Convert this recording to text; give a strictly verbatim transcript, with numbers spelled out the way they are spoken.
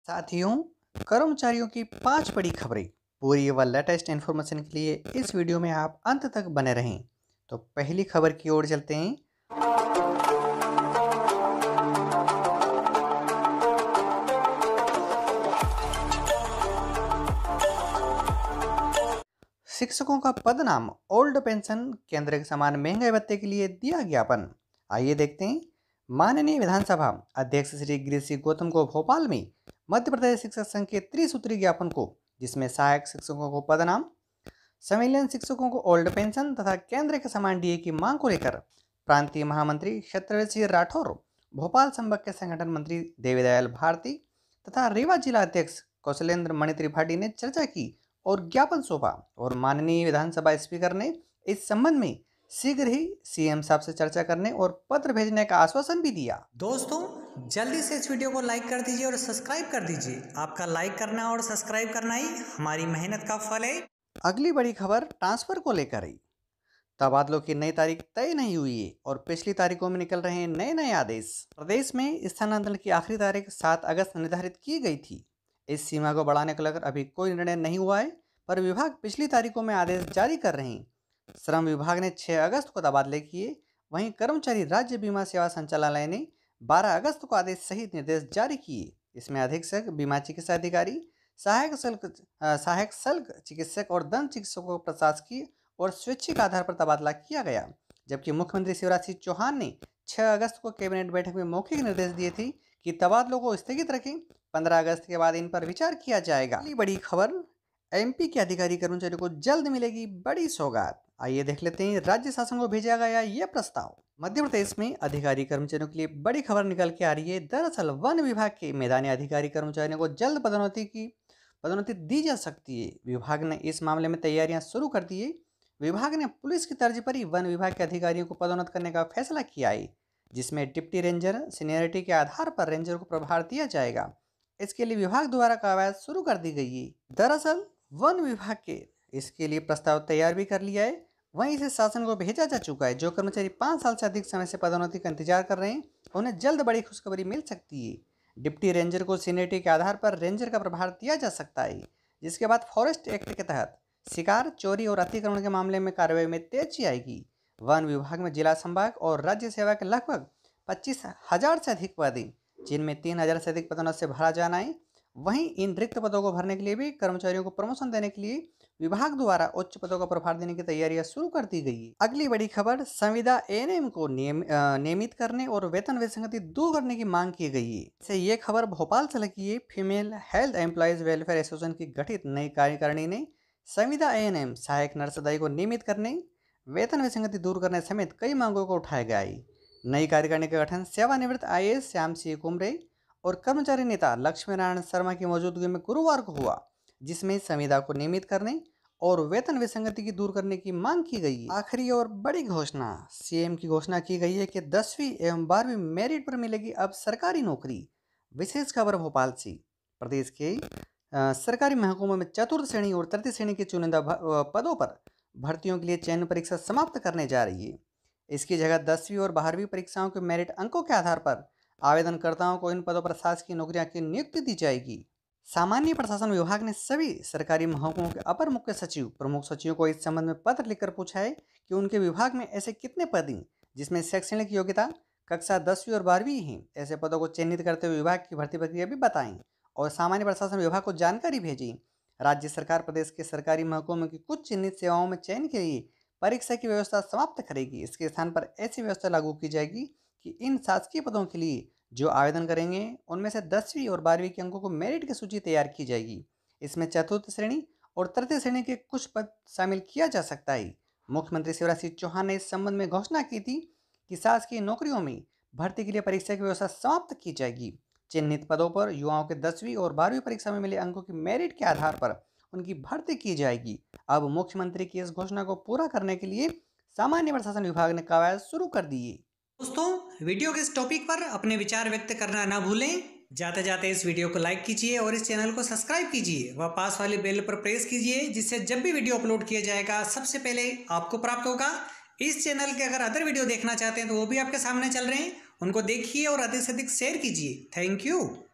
साथियों, कर्मचारियों की पांच बड़ी खबरें पूरी व लेटेस्ट इन्फॉर्मेशन के लिए इस वीडियो में आप अंत तक बने रहें। तो पहली खबर की ओर चलते हैं। शिक्षकों का पदनाम ओल्ड पेंशन, केंद्र के समान महंगाई भत्ते के लिए दिया ज्ञापन। आइए देखते हैं। माननीय विधानसभा अध्यक्ष श्री गिरीश गौतम को भोपाल में मध्य प्रदेश शिक्षक संघ के त्रिसूत्री ज्ञापन को, जिसमें सहायक शिक्षकों को पदनाम, संविलियन शिक्षकों को ओल्ड पेंशन तथा केंद्र के समान डीए की मांग को लेकर प्रांतीय महामंत्री सत्यव्रत सिंह राठौर, भोपाल संभाग के संगठन मंत्री देवीदयाल भारती तथा रीवा जिला अध्यक्ष कौशलेंद्र मणि त्रिपाठी ने चर्चा की और ज्ञापन सौंपा। और माननीय विधानसभा स्पीकर ने इस संबंध में शीघ्र ही सीएम साहब से चर्चा करने और पत्र भेजने का आश्वासन भी दिया। दोस्तों, जल्दी से इस वीडियो को लाइक कर दीजिए और सब्सक्राइब कर दीजिए। आपका लाइक करना और सब्सक्राइब करना ही हमारी मेहनत का फल है। अगली बड़ी खबर ट्रांसफर को लेकर आई। तबादलों की नई तारीख तय नहीं हुई है और पिछली तारीखों में निकल रहे हैं नए नए आदेश। प्रदेश में स्थानांतरण की आखिरी तारीख सात अगस्त निर्धारित की गई थी। इस सीमा को बढ़ाने को लेकर अभी कोई निर्णय नहीं हुआ है, पर विभाग पिछली तारीखों में आदेश जारी कर रहे हैं। श्रम विभाग ने छह अगस्त को तबादले किए, वहीं कर्मचारी राज्य बीमा सेवा संचालनालय ने बारह अगस्त को आदेश सहित निर्देश जारी किए। इसमें अधीक्षक, बीमा चिकित्सा अधिकारी, सहायक शुल्क सहायक शुल्क चिकित्सक और दंत चिकित्सकों को प्रशासकीय और स्वैच्छिक आधार पर तबादला किया गया। जबकि मुख्यमंत्री शिवराज सिंह चौहान ने छह अगस्त को कैबिनेट बैठक में मौखिक निर्देश दिए थे कि तबादलों को स्थगित रखें। पंद्रह अगस्त के बाद इन पर विचार किया जाएगा। अगली बड़ी खबर, एमपी के अधिकारी कर्मचारियों को जल्द मिलेगी बड़ी सौगात। आइए देख लेते हैं राज्य शासन को भेजा गया यह प्रस्ताव। मध्य प्रदेश में अधिकारी कर्मचारियों के लिए बड़ी खबर निकल के आ रही है। दरअसल वन विभाग के मैदानी अधिकारी कर्मचारियों को जल्द पदोन्नति की पदोन्नति दी जा सकती है। विभाग ने इस मामले में तैयारियां शुरू कर दी है। विभाग ने पुलिस की तर्ज पर ही वन विभाग के अधिकारियों को पदोन्नत करने का फैसला किया है, जिसमें डिप्टी रेंजर सीनियरिटी के आधार पर रेंजर को प्रभार दिया जाएगा। इसके लिए विभाग द्वारा कवायद शुरू कर दी गई है। दरअसल वन विभाग के इसके लिए प्रस्ताव तैयार भी कर लिया है, वहीं इसे शासन को भेजा जा चुका है। जो कर्मचारी पाँच साल से अधिक समय से पदोन्नति का इंतजार कर रहे हैं, उन्हें जल्द बड़ी खुशखबरी मिल सकती है। डिप्टी रेंजर को सीनियरिटी के आधार पर रेंजर का प्रभार दिया जा सकता है, जिसके बाद फॉरेस्ट एक्ट के तहत शिकार, चोरी और अतिक्रमण के मामले में कार्रवाई में तेजी आएगी। वन विभाग में जिला संभाग और राज्य सेवा के लगभग पच्चीस हजार से अधिक पद हैं, जिनमें तीन हजार से अधिक पदों से भरा जाना है। वहीं इन रिक्त पदों को भरने के लिए भी कर्मचारियों को प्रमोशन देने के लिए विभाग द्वारा उच्च पदों का प्रभार देने की तैयारियां शुरू कर दी गई है। अगली बड़ी खबर, संविदा एएनएम को नियम, नियमित करने और वेतन विसंगति दूर करने की मांग की गई है। से ये खबर भोपाल से लगी है। Female health employees welfare association की गठित नई कार्यकारिणी ने संविदा एएनएम सहायक नर्सदाई को नियमित करने, वेतन विसंगति दूर करने समेत कई मांगों को उठाया गया है। नई कार्यकारिणी का गठन सेवानिवृत्त I A S Shyam Singh Kumre और कर्मचारी नेता लक्ष्मी नारायण शर्मा की मौजूदगी में गुरुवार को हुआ, जिसमें संविदा को नियमित करने और वेतन विसंगति की दूर करने की मांग की गई है। आखिरी और बड़ी घोषणा, सीएम की घोषणा की गई है कि दसवीं एवं बारहवीं मेरिट पर मिलेगी अब सरकारी नौकरी। विशेष खबर भोपाल से, प्रदेश के आ, सरकारी महकमों में चतुर्थ श्रेणी और तृतीय श्रेणी के चुनिंदा पदों पर भर्तियों के लिए चयन परीक्षा समाप्त करने जा रही है। इसकी जगह दसवीं और बारहवीं परीक्षाओं के मेरिट अंकों के आधार पर आवेदनकर्ताओं को इन पदों पर शासकीय नौकरियां की नियुक्ति दी जाएगी। सामान्य प्रशासन विभाग ने सभी सरकारी महकमों के अपर मुख्य सचिव, प्रमुख सचिवों को इस संबंध में पत्र लिखकर पूछा है कि उनके विभाग में ऐसे कितने पद हैं जिसमें शैक्षणिक योग्यता कक्षा दसवीं और बारहवीं हैं। ऐसे पदों को चिन्हित करते हुए विभाग की भर्ती प्रक्रिया भी बताएं और सामान्य प्रशासन विभाग को जानकारी भेजें। राज्य सरकार प्रदेश के सरकारी महकमों की कुछ चिन्हित सेवाओं में चयन के लिए परीक्षा की व्यवस्था समाप्त करेगी। इसके स्थान पर ऐसी व्यवस्था लागू की जाएगी कि इन शासकीय पदों के लिए जो आवेदन करेंगे उनमें से दसवीं और बारहवीं के अंकों को मेरिट की सूची तैयार की जाएगी। इसमें चतुर्थ श्रेणी और तृतीय श्रेणी के कुछ पद शामिल किया जा सकता है। मुख्यमंत्री शिवराज सिंह चौहान ने इस संबंध में घोषणा की थी कि शासकीय नौकरियों में भर्ती के लिए परीक्षा की व्यवस्था समाप्त की जाएगी। चिन्हित पदों पर युवाओं के दसवीं और बारहवीं परीक्षा में मिले अंकों की मेरिट के आधार पर उनकी भर्ती की जाएगी। अब मुख्यमंत्री की इस घोषणा को पूरा करने के लिए सामान्य प्रशासन विभाग ने कवायद शुरू कर दी है। दोस्तों, वीडियो के इस टॉपिक पर अपने विचार व्यक्त करना ना भूलें। जाते जाते इस वीडियो को लाइक कीजिए और इस चैनल को सब्सक्राइब कीजिए व पास वाली बेल पर प्रेस कीजिए, जिससे जब भी वीडियो अपलोड किया जाएगा सबसे पहले आपको प्राप्त होगा। इस चैनल के अगर अदर वीडियो देखना चाहते हैं तो वो भी आपके सामने चल रहे हैं, उनको देखिए और अधिक से अधिक शेयर कीजिए। Thank you.